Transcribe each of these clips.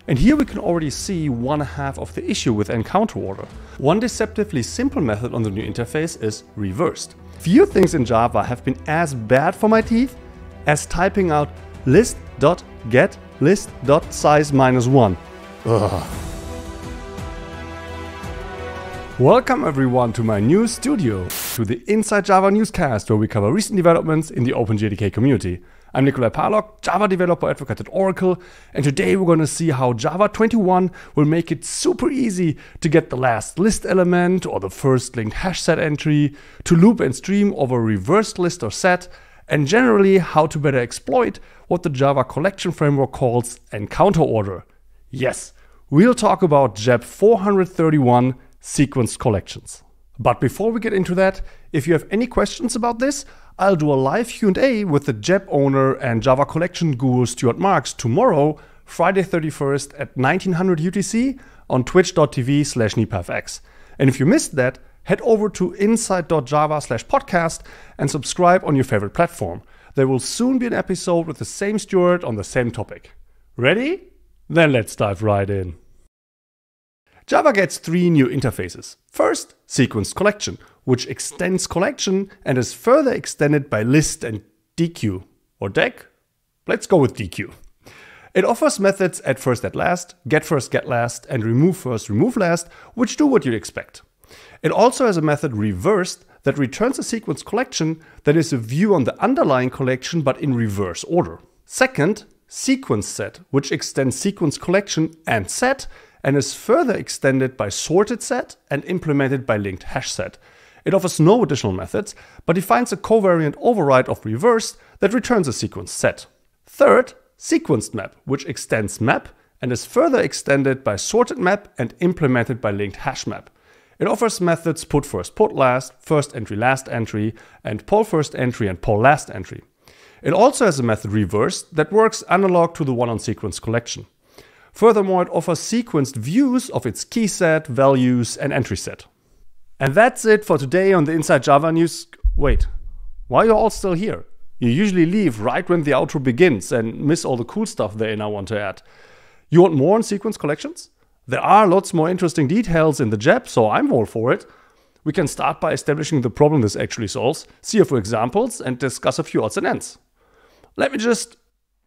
And here we can already see one half of the issue with encounter order. One deceptively simple method on the new interface is reversed. Few things in Java have been as bad for my teeth as typing out list.get list.size -1. Ugh. Welcome everyone to my new studio, to the Inside Java Newscast, where we cover recent developments in the OpenJDK community. I'm Nikolai Parlok, Java developer advocate at Oracle, and today we're going to see how Java 21 will make it super easy to get the last list element or the first linked hash set entry, to loop and stream over a reversed list or set, and generally how to better exploit what the Java collection framework calls encounter order. Yes, we'll talk about JEP 431 sequenced collections. But before we get into that, if you have any questions about this, I'll do a live Q&A with the JEP owner and Java collection guru Stuart Marks tomorrow, Friday 31st at 1900 UTC on twitch.tv/nipafx. And if you missed that, head over to inside.java/podcast and subscribe on your favorite platform. There will soon be an episode with the same Stuart on the same topic. Ready? Then let's dive right in. Java gets three new interfaces. First, sequenced collection, which extends collection and is further extended by list and deque. Or dec? Let's go with deque. It offers methods add first, add last, get first, get last, and remove first, remove last, which do what you'd expect. It also has a method reversed that returns a sequenced collection that is a view on the underlying collection but in reverse order. Second, sequence set, which extends sequence collection and set and is further extended by sorted set and implemented by linked hash set. It offers no additional methods, but defines a covariant override of reversed that returns a sequence set. Third, sequenced map, which extends map and is further extended by sorted map and implemented by linked hash map. It offers methods put first, put last, first entry, last entry, and poll first entry and poll last entry. It also has a method reversed that works analog to the one on sequence collection. Furthermore, it offers sequenced views of its key set, values, and entry set. And that's it for today on the Inside Java News. Wait, why are you all still here? You usually leave right when the outro begins and miss all the cool stuff they now want to add. You want more on sequence collections? There are lots more interesting details in the JEP, so I'm all for it. We can start by establishing the problem this actually solves, see a few examples, and discuss a few odds and ends. Let me just...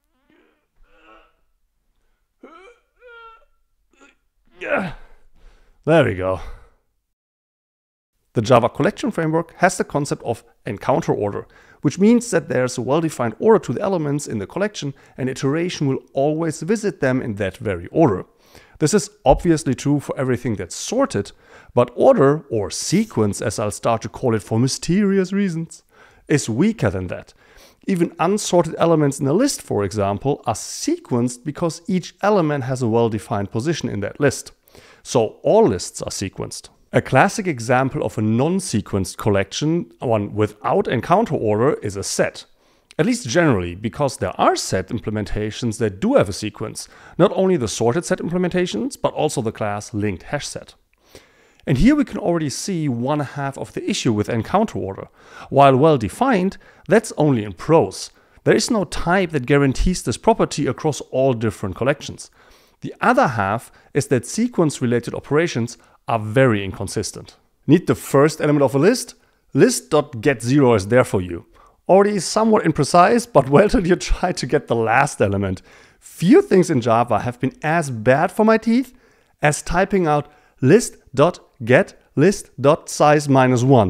There we go. The Java collection framework has the concept of encounter order, which means that there's a well-defined order to the elements in the collection and iteration will always visit them in that very order. This is obviously true for everything that's sorted, but order, or sequence as I'll start to call it for mysterious reasons, is weaker than that. Even unsorted elements in a list, for example, are sequenced because each element has a well-defined position in that list. So all lists are sequenced. A classic example of a non-sequenced collection, one without encounter order, is a set. At least generally, because there are set implementations that do have a sequence. Not only the sorted set implementations, but also the class linked hash set. And here we can already see one half of the issue with encounter order. While well defined, that's only in prose. There is no type that guarantees this property across all different collections. The other half is that sequence-related operations are very inconsistent. Need the first element of a list? List.getZero is there for you. Already somewhat imprecise, but well till you try to get the last element. Few things in Java have been as bad for my teeth as typing out list.get list.size -1.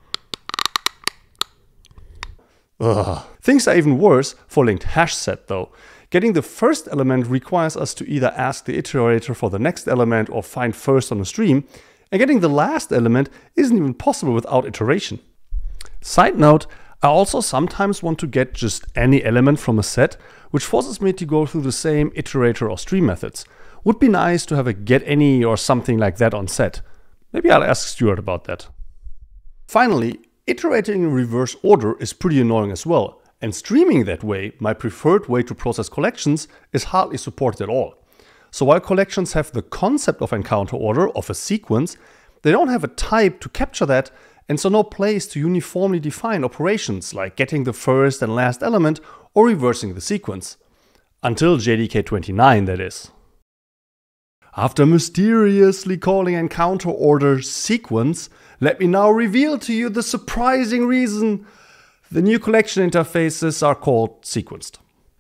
Ugh. Things are even worse for linked hash set though. Getting the first element requires us to either ask the iterator for the next element or find first on a stream, and getting the last element isn't even possible without iteration. Side note, I also sometimes want to get just any element from a set, which forces me to go through the same iterator or stream methods. Would be nice to have a getAny or something like that on set. Maybe I'll ask Stuart about that. Finally, iterating in reverse order is pretty annoying as well, and streaming that way, my preferred way to process collections, is hardly supported at all. So while collections have the concept of encounter order, of a sequence, they don't have a type to capture that, and so no place to uniformly define operations like getting the first and last element or reversing the sequence. Until JDK 29, that is. After mysteriously calling encounter order sequence, let me now reveal to you the surprising reason the new collection interfaces are called sequenced.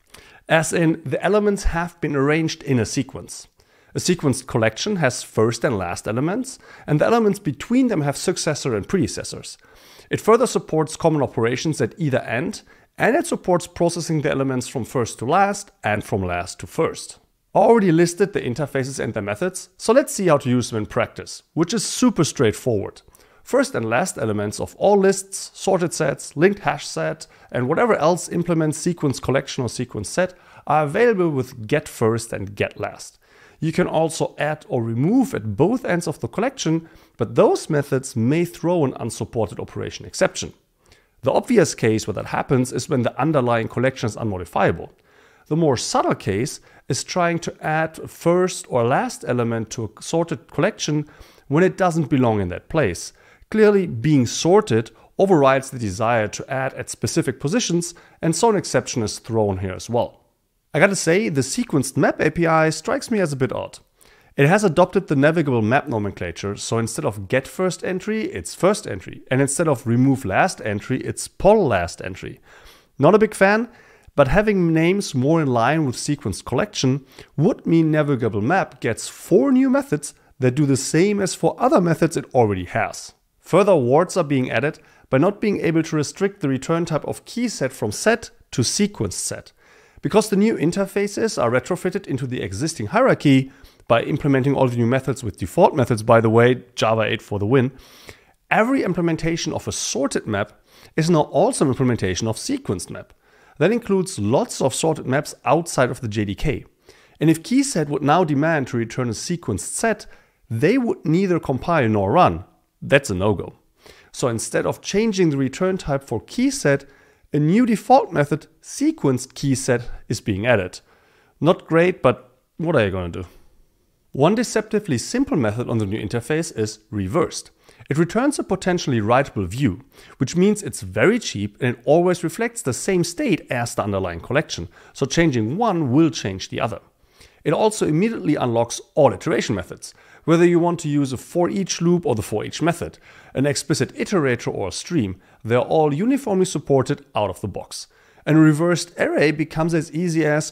As in, the elements have been arranged in a sequence. A sequenced collection has first and last elements, and the elements between them have successor and predecessors. It further supports common operations at either end, and it supports processing the elements from first to last and from last to first. I already listed the interfaces and their methods, so let's see how to use them in practice, which is super straightforward. First and last elements of all lists, sorted sets, linked hash set, and whatever else implements sequence collection or sequence set are available with get first and get last. You can also add or remove at both ends of the collection, but those methods may throw an unsupported operation exception. The obvious case where that happens is when the underlying collection is unmodifiable. The more subtle case is trying to add a first or last element to a sorted collection when it doesn't belong in that place. Clearly, being sorted overrides the desire to add at specific positions, and so an exception is thrown here as well. I gotta say, the sequenced map API strikes me as a bit odd. It has adopted the navigable map nomenclature, so instead of get first entry, it's first entry, and instead of remove last entry, it's poll last entry. Not a big fan, but having names more in line with sequenced collection would mean navigable map gets 4 new methods that do the same as 4 other methods it already has. Further warts are being added by not being able to restrict the return type of key set from set to sequenced set. Because the new interfaces are retrofitted into the existing hierarchy by implementing all the new methods with default methods, by the way, Java 8 for the win, every implementation of a sorted map is now also an implementation of sequenced map. That includes lots of sorted maps outside of the JDK. And if keyset would now demand to return a sequenced set, they would neither compile nor run. That's a no-go. So instead of changing the return type for keyset, a new default method, sequenced keyset, is being added. Not great, but what are you going to do? One deceptively simple method on the new interface is reversed. It returns a potentially writable view, which means it's very cheap and it always reflects the same state as the underlying collection, so changing one will change the other. It also immediately unlocks all iteration methods, whether you want to use a for each loop or the for each method, an explicit iterator or a stream, they're all uniformly supported out of the box. And a reversed array becomes as easy as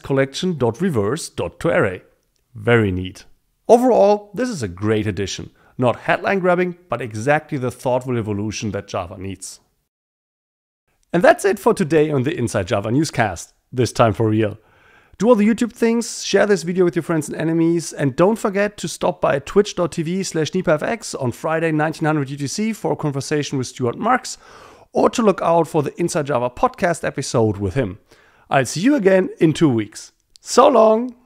collection.reverse.toArray. Very neat. Overall, this is a great addition. Not headline grabbing, but exactly the thoughtful evolution that Java needs. And that's it for today on the Inside Java Newscast. This time for real. Do all the YouTube things, share this video with your friends and enemies, and don't forget to stop by twitch.tv/NipaFX on Friday 1900 UTC for a conversation with Stuart Marks, or to look out for the Inside Java podcast episode with him. I'll see you again in 2 weeks. So long!